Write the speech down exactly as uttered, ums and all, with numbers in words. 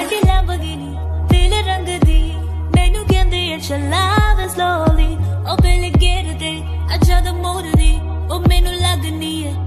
Like a Lamborghini, feel it rang di. Mainu kende acha love slowly. Oh, pele get it, acha the mood di. Oh, mainu lagni hai.